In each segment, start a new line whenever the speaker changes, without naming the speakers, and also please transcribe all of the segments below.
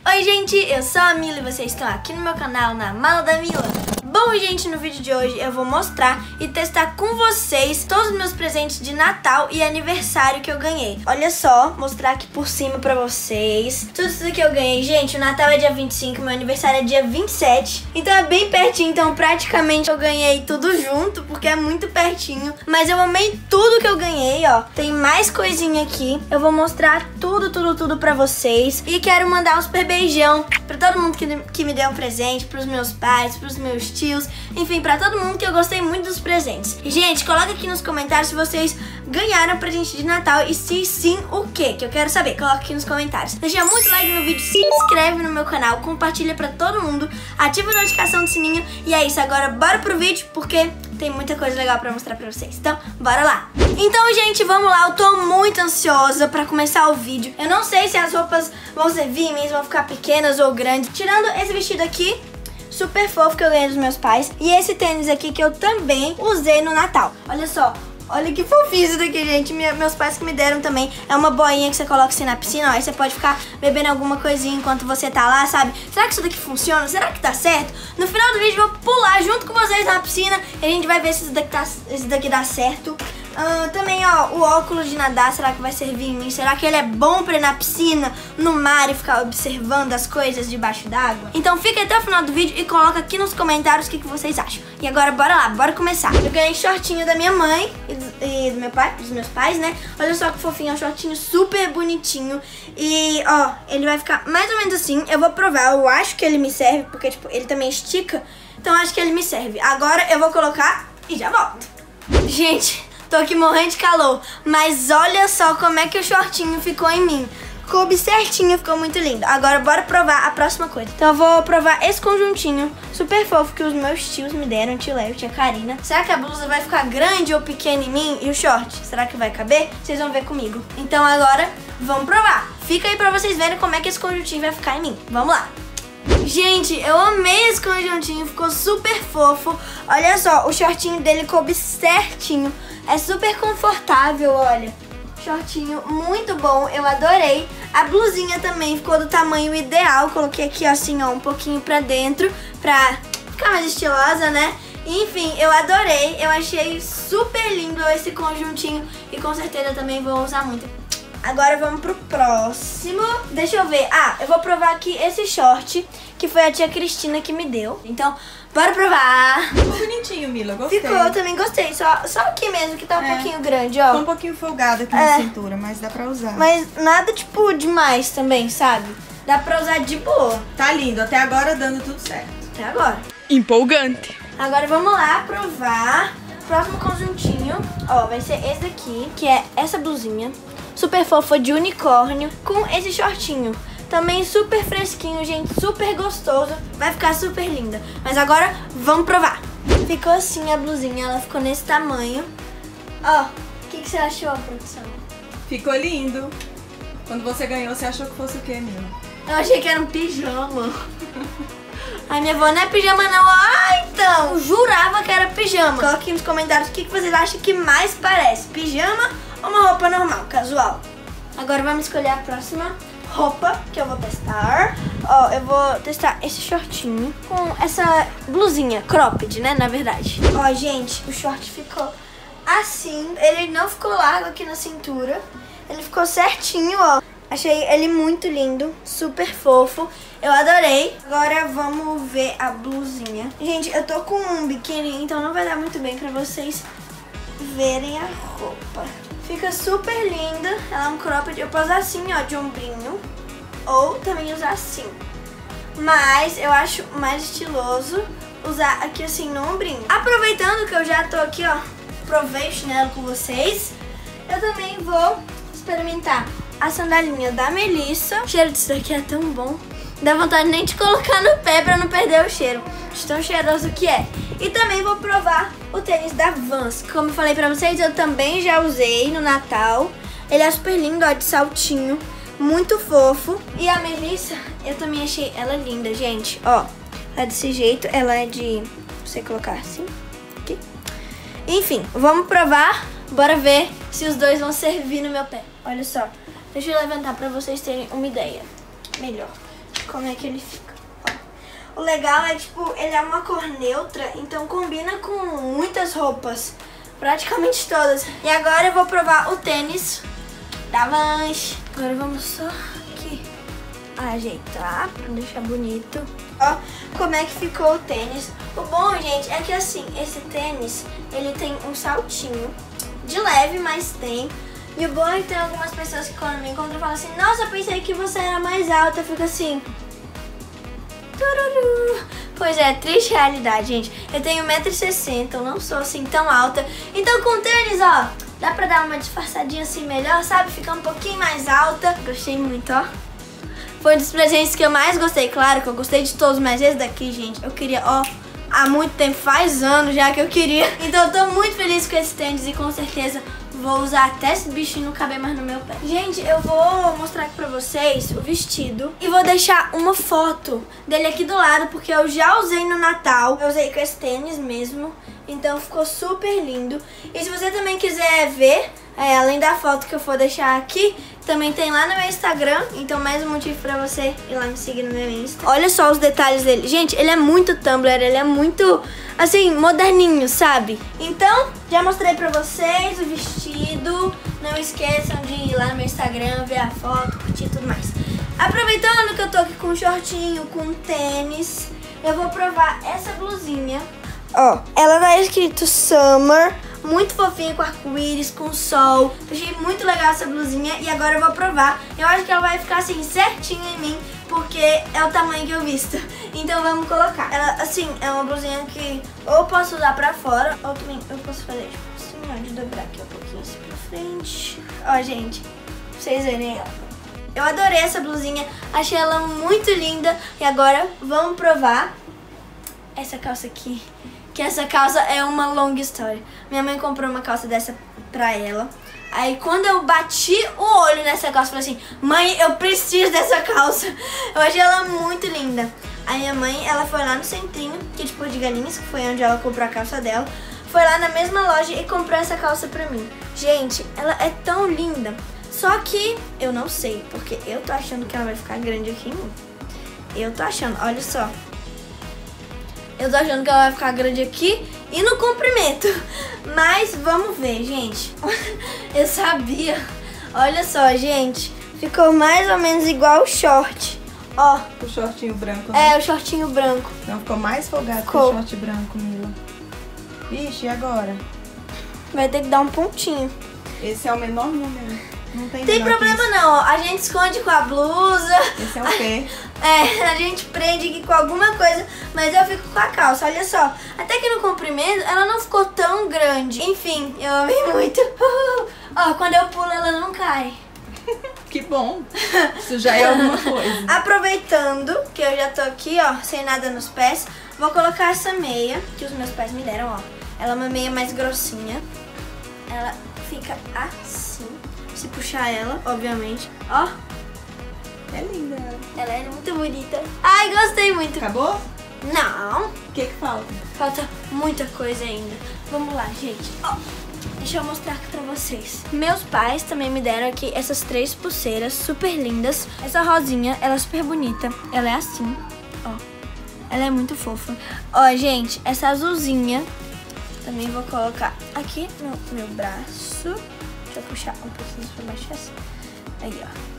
Oi gente, eu sou a Mila e vocês estão aqui no meu canal, na Mala da Mila. Bom gente, no vídeo de hoje eu vou mostrar e testar com vocês todos os meus presentes de Natal e aniversário que eu ganhei. Olha só, mostrar aqui por cima pra vocês tudo isso que eu ganhei. Gente, o Natal é dia 25, meu aniversário é dia 27, então é bem pertinho, então praticamente eu ganhei tudo junto, porque é muito pertinho. Mas eu amei tudo que eu ganhei, ó. Tem mais coisinha aqui, eu vou mostrar tudo pra vocês. E quero mandar um super beijão pra todo mundo que me deu um presente, pros meus pais, pros meus tios, enfim, pra todo mundo, que eu gostei muito dos presentes. E, gente, coloca aqui nos comentários se vocês ganharam presente de Natal e se sim, o quê? Que eu quero saber. Coloca aqui nos comentários. Deixa muito like no vídeo, se inscreve no meu canal, compartilha pra todo mundo, ativa a notificação do sininho. E é isso, agora bora pro vídeo, porque tem muita coisa legal pra mostrar pra vocês. Então, bora lá! Então, gente, vamos lá. Eu tô muito ansiosa pra começar o vídeo. Eu não sei se as roupas vão servir em mim, vão ficar pequenas ou grandes. Tirando esse vestido aqui, super fofo, que eu ganhei dos meus pais, e esse tênis aqui que eu também usei no Natal. Olha só, olha que fofinho isso daqui, gente. Meus pais que me deram também. É uma boinha que você coloca assim na piscina, ó. Aí você pode ficar bebendo alguma coisinha enquanto você tá lá, sabe? Será que isso daqui funciona? Será que tá certo? No final do vídeo eu vou pular junto com vocês na piscina e a gente vai ver se esse daqui dá certo. Também, ó, o óculos de nadar, será que vai servir em mim? Será que ele é bom pra ir na piscina, no mar e ficar observando as coisas debaixo d'água? Então fica até o final do vídeo e coloca aqui nos comentários o que vocês acham. E agora bora lá, bora começar. Eu ganhei shortinho da minha mãe e do meu pai, dos meus pais, né? Olha só que fofinho, é um shortinho super bonitinho. E, ó, ele vai ficar mais ou menos assim. Eu vou provar, eu acho que ele me serve, porque, tipo, ele também estica. Então eu acho que ele me serve. Agora eu vou colocar e já volto. Gente, tô aqui morrendo de calor, mas olha só como é que o shortinho ficou em mim. Coube certinho, ficou muito lindo. Agora bora provar a próxima coisa. Então eu vou provar esse conjuntinho super fofo que os meus tios me deram, tio Léo e tia Karina. Será que a blusa vai ficar grande ou pequena em mim? E o short, será que vai caber? Vocês vão ver comigo. Então agora vamos provar. Fica aí pra vocês verem como é que esse conjuntinho vai ficar em mim. Vamos lá. Gente, eu amei esse conjuntinho, ficou super fofo. Olha só, o shortinho dele coube certinho. É super confortável, olha. Shortinho muito bom, eu adorei. A blusinha também ficou do tamanho ideal. Coloquei aqui, assim, ó, um pouquinho pra dentro, pra ficar mais estilosa, né? Enfim, eu adorei. Eu achei super lindo esse conjuntinho e com certeza também vou usar muito. Agora vamos pro próximo. Deixa eu ver. Eu vou provar aqui esse short, que foi a tia Cristina que me deu. Então, bora provar.
Ficou bonitinho, Mila, gostei.
Ficou, eu também gostei. Só aqui mesmo, que tá um pouquinho grande, ó.
Tá um pouquinho folgado aqui na cintura, mas dá pra usar.
Mas nada, tipo, demais também, sabe? Dá pra usar de boa.
Tá lindo, até agora dando tudo certo.
Até agora.
Empolgante.
Agora vamos lá provar. Próximo conjuntinho, ó, vai ser esse daqui, que é essa blusinha super fofa de unicórnio com esse shortinho. Também super fresquinho, gente, super gostoso. Vai ficar super linda. Mas agora vamos provar. Ficou assim a blusinha, ela ficou nesse tamanho. Ó, o que você achou, produção?
Ficou lindo. Quando você ganhou, você achou que fosse o quê, Mila?
Eu achei que era um pijama. Ai, minha avó, não é pijama não. Então, eu jurava que era pijama. Coloque aqui nos comentários o que vocês acham que mais parece, pijama ou uma roupa normal, casual. Agora vamos escolher a próxima roupa que eu vou testar. Ó, eu vou testar esse shortinho com essa blusinha cropped, né, na verdade. Ó, gente, o short ficou assim. Ele não ficou largo aqui na cintura. Ele ficou certinho, ó. Achei ele muito lindo, super fofo. Eu adorei. Agora vamos ver a blusinha. Gente, eu tô com um biquíni, então não vai dar muito bem pra vocês verem a roupa. Fica super linda. Ela é um cropped. Eu posso usar assim, ó, de ombrinho. Ou também usar assim. Mas eu acho mais estiloso usar aqui assim no ombrinho. Aproveitando que eu já tô aqui, ó, provei o chinelo com vocês, eu também vou experimentar a sandalinha da Melissa. O cheiro disso daqui é tão bom. Dá vontade nem de colocar no pé pra não perder o cheiro. De tão cheiroso que é. E também vou provar o tênis da Vans. Como eu falei pra vocês, eu também já usei no Natal. Ele é super lindo, ó, de saltinho. Muito fofo. E a Melissa, eu também achei ela linda, gente. Ó, é desse jeito. Ela é de... você colocar assim. Aqui. Enfim, vamos provar. Bora ver se os dois vão servir no meu pé. Olha só. Deixa eu levantar pra vocês terem uma ideia melhor. como é que ele fica. Ó. O legal é, tipo, ele é uma cor neutra, então combina com muitas roupas. Praticamente todas. E agora eu vou provar o tênis da Vans. Agora vamos só aqui ajeitar pra deixar bonito. Ó, como é que ficou o tênis. O bom, gente, é que assim, esse tênis, ele tem um saltinho de leve, mas tem. E o bom é que tem algumas pessoas que quando me encontram falam assim: nossa, eu pensei que você era mais alta. Eu fico assim... tururu. Pois é, triste realidade, gente. Eu tenho 1,60 m, eu não sou assim tão alta. Então com tênis, ó, dá pra dar uma disfarçadinha assim melhor, sabe? Ficar um pouquinho mais alta. Gostei muito, ó. Foi um dos presentes que eu mais gostei. Claro que eu gostei de todos, mas esse daqui, gente, eu queria, ó, há muito tempo, faz anos já que eu queria. Então eu tô muito feliz com esse tênis e com certeza vou usar até esse bichinho não caber mais no meu pé. Gente, eu vou mostrar aqui pra vocês o vestido e vou deixar uma foto dele aqui do lado, porque eu já usei no Natal. Eu usei com esse tênis mesmo, então ficou super lindo. E se você também quiser ver, além da foto que eu vou deixar aqui, também tem lá no meu Instagram, então mais um motivo pra você ir lá me seguir no meu Insta. Olha só os detalhes dele. Gente, ele é muito Tumblr, ele é muito, assim, moderninho, sabe? Então, já mostrei pra vocês o vestido. Não esqueçam de ir lá no meu Instagram, ver a foto, curtir e tudo mais. Aproveitando que eu tô aqui com um shortinho, com um tênis, eu vou provar essa blusinha. Ó, ela tá escrito Summer. Muito fofinha, com arco-íris, com sol. Achei muito legal essa blusinha e agora eu vou provar. Eu acho que ela vai ficar assim certinho em mim, porque é o tamanho que eu visto. Então vamos colocar. Ela, assim, é uma blusinha que ou posso usar pra fora, ou também eu posso fazer tipo assim, ó, de dobrar aqui um pouquinho assim pra frente. Ó, gente, pra vocês verem ela. Eu adorei essa blusinha, achei ela muito linda. E agora vamos provar essa calça aqui. Que essa calça é uma longa história. Minha mãe comprou uma calça dessa pra ela. Aí quando eu bati o olho nessa calça, eu falei assim: mãe, eu preciso dessa calça. Eu achei ela muito linda. Aí minha mãe, ela foi lá no centrinho, que é tipo de Galinhas, que foi onde ela comprou a calça dela. Foi lá na mesma loja e comprou essa calça pra mim. Gente, ela é tão linda. Só que eu não sei, porque eu tô achando que ela vai ficar grande aqui em mim. Eu tô achando, olha só. Eu tô achando que ela vai ficar grande aqui e no comprimento. Mas vamos ver, gente. Eu sabia. Olha só, gente. Ficou mais ou menos igual o short. Ó.
O shortinho branco, né?
É, o shortinho branco.
Não, ficou mais folgado que o short branco, Mila. Vixe, e agora?
Vai ter que dar um pontinho.
Esse é o menor número. Não tem
problema não, ó. A gente esconde com a blusa.
Esse é o pé.
A gente prende aqui com alguma coisa, mas eu fico com a calça, olha só. Até que no comprimento ela não ficou tão grande. Enfim, eu amei muito. Ó, quando eu pulo ela não cai.
Que bom. Isso já é alguma coisa.
Aproveitando que eu já tô aqui, ó, sem nada nos pés, vou colocar essa meia que os meus pais me deram, ó. Ela é uma meia mais grossinha. Ela fica assim. Se puxar ela, obviamente. Ó.
É linda ela.
Ela é muito bonita. Ai, gostei muito.
Acabou?
Não.
O que falta?
Falta muita coisa ainda. Vamos lá, gente. Ó, deixa eu mostrar aqui pra vocês. Meus pais também me deram aqui essas 3 pulseiras super lindas. Essa rosinha, ela é super bonita. Ela é assim, ó. Ela é muito fofa. Ó, gente, essa azulzinha também vou colocar aqui no meu braço. Deixa eu puxar um pouquinho pra baixo assim. Aí, ó.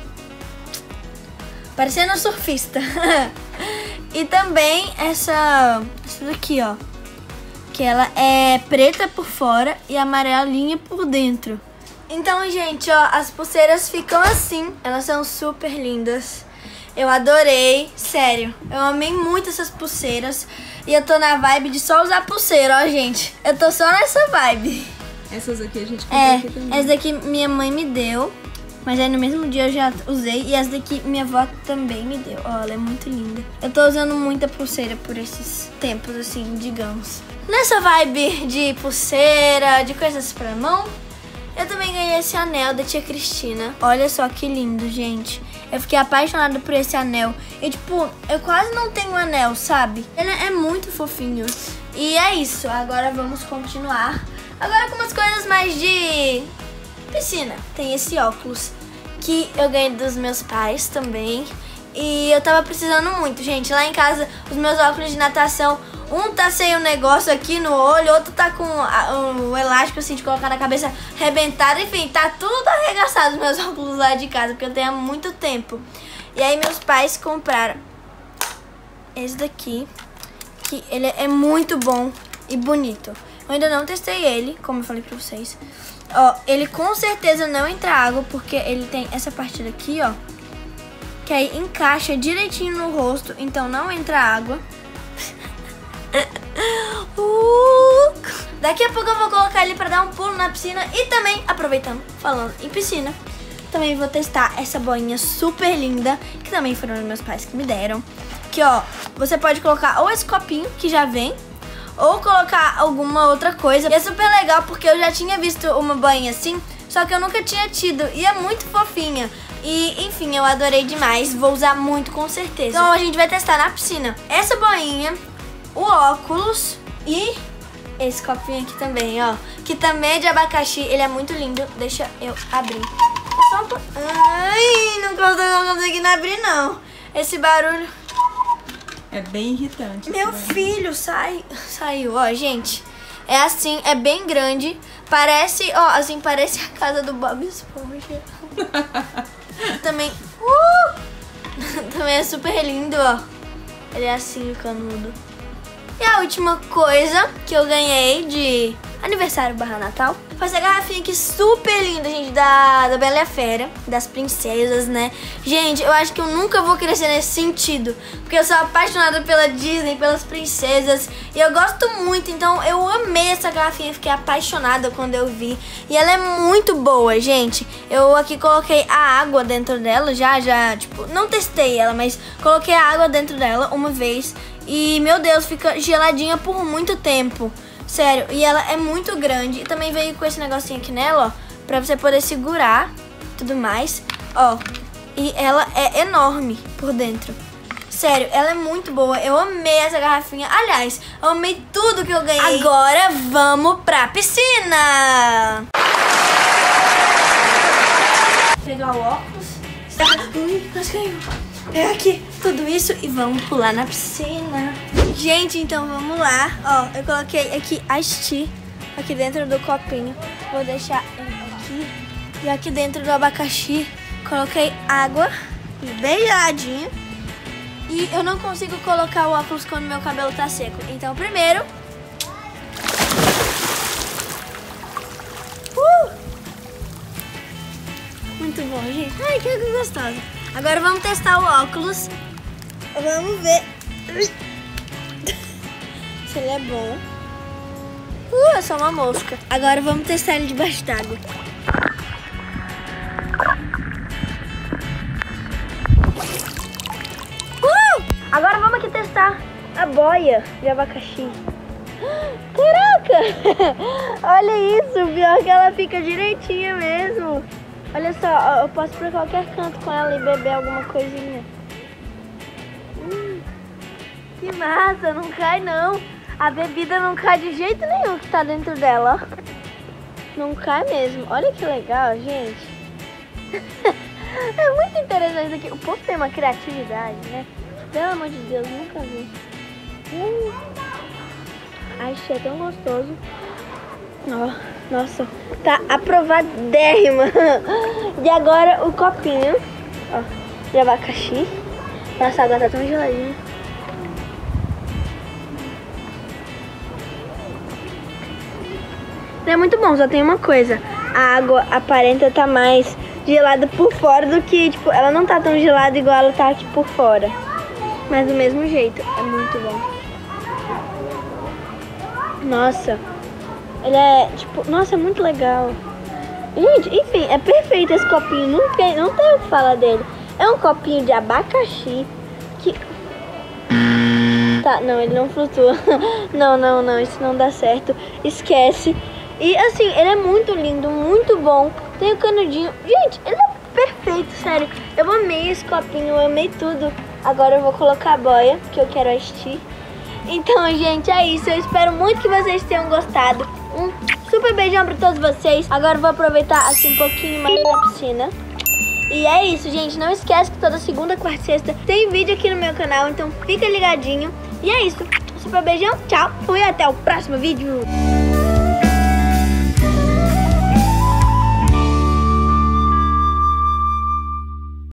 Parecendo surfista. E também essa daqui, ó. Que ela é preta por fora e amarelinha por dentro. Então, gente, ó, as pulseiras ficam assim. Elas são super lindas. Eu adorei, sério. Eu amei muito essas pulseiras. E eu tô na vibe de só usar pulseira, ó, gente. Eu tô só nessa vibe.
Essas aqui a gente comprou aqui também.
Essa daqui minha mãe me deu. Mas aí no mesmo dia eu já usei. E essa daqui minha avó também me deu. Ó, ela é muito linda. Eu tô usando muita pulseira por esses tempos, assim, digamos. Nessa vibe de pulseira, de coisas pra mão, eu também ganhei esse anel da tia Cristina. Olha só que lindo, gente. Eu fiquei apaixonada por esse anel. E tipo, eu quase não tenho anel, sabe? Ele é muito fofinho. E é isso. Agora vamos continuar. Agora com umas coisas mais de piscina. Tem esse óculos que eu ganhei dos meus pais também. E eu tava precisando muito, gente. Lá em casa, os meus óculos de natação, um tá sem um negócio aqui no olho, outro tá com o elástico assim de colocar na cabeça arrebentado. Enfim, tá tudo arregaçado os meus óculos lá de casa, porque eu tenho há muito tempo. E aí meus pais compraram esse daqui, que ele é muito bom e bonito. Eu ainda não testei ele, como eu falei pra vocês. Ó, ele com certeza não entra água, porque ele tem essa parte daqui, ó, que aí encaixa direitinho no rosto, então não entra água. Daqui a pouco eu vou colocar ele pra dar um pulo na piscina. E também, aproveitando, falando em piscina, também vou testar essa boinha super linda, que também foram os meus pais que me deram. Que ó, você pode colocar ou esse copinho que já vem, ou colocar alguma outra coisa. E é super legal porque eu já tinha visto uma boinha assim, só que eu nunca tinha tido. E é muito fofinha. E, enfim, eu adorei demais. Vou usar muito, com certeza. Então, a gente vai testar na piscina essa boinha, o óculos e esse copinho aqui também, ó. Que também é de abacaxi. Ele é muito lindo. Deixa eu abrir. Só um pouco. Ai, não consegui abrir, não. Esse barulho
é bem irritante.
Meu filho, saiu. Ó, gente. É assim, é bem grande. Parece, ó, assim, parece a casa do Bob Esponja. Também, também é super lindo, ó. Ele é assim, o canudo. E a última coisa que eu ganhei de aniversário / Natal foi essa garrafinha aqui super linda, gente, da Bela e a Fera, das princesas, né? Gente, eu acho que eu nunca vou crescer nesse sentido, porque eu sou apaixonada pela Disney, pelas princesas, e eu gosto muito, então eu amei essa garrafinha, fiquei apaixonada quando eu vi. E ela é muito boa, gente. Eu aqui coloquei a água dentro dela, já, tipo, não testei ela, mas coloquei a água dentro dela uma vez, e, meu Deus, fica geladinha por muito tempo. Sério, e ela é muito grande. E também veio com esse negocinho aqui nela, ó, pra você poder segurar tudo mais, ó. E ela é enorme por dentro. Sério, ela é muito boa. Eu amei essa garrafinha. Aliás, eu amei tudo que eu ganhei. Agora vamos pra piscina! Vou pegar o óculos. Ui, quase caiu. É aqui, tudo isso e vamos pular na piscina. Gente, então vamos lá. Ó, eu coloquei aqui Ice Tea aqui dentro do copinho. Vou deixar aqui. E aqui dentro do abacaxi coloquei água bem geladinha. E eu não consigo colocar o óculos quando meu cabelo tá seco. Então primeiro... Muito bom, gente. Ai, que água gostosa. Agora vamos testar o óculos. Vamos ver se ele é bom. É só uma mosca. Agora vamos testar ele debaixo d'água. Agora vamos aqui testar a boia de abacaxi. Caraca! Olha isso, pior que ela fica direitinha mesmo. Olha só, eu posso ir pra qualquer canto com ela e beber alguma coisinha. Que massa, não cai não. A bebida não cai de jeito nenhum que tá dentro dela. Não cai mesmo. Olha que legal, gente. É muito interessante isso aqui. O povo tem uma criatividade, né? Pelo amor de Deus, nunca vi. Ai, é tão gostoso. Nossa, tá aprovadérrima. E agora o copinho, ó, de abacaxi. Nossa, a água tá tão geladinha. É muito bom, só tem uma coisa. A água aparenta tá mais gelada por fora do que, tipo, ela não tá tão gelada igual ela tá aqui por fora. Mas do mesmo jeito, é muito bom. Nossa, ele é, tipo, nossa, é muito legal. Gente, enfim, é perfeito esse copinho, não tem o que falar dele. É um copinho de abacaxi que... Tá, não, ele não flutua. Não, isso não dá certo. Esquece. E assim, ele é muito lindo, muito bom. Tem o canudinho. Gente, ele é perfeito, sério. Eu amei esse copinho, eu amei tudo. Agora eu vou colocar a boia, que eu quero assistir. Então, gente, é isso. Eu espero muito que vocês tenham gostado. Um super beijão pra todos vocês. Agora eu vou aproveitar assim um pouquinho mais na piscina. E é isso, gente. Não esquece que toda segunda, quarta e sexta tem vídeo aqui no meu canal, então fica ligadinho. E é isso. Super beijão, tchau. Fui até o próximo vídeo.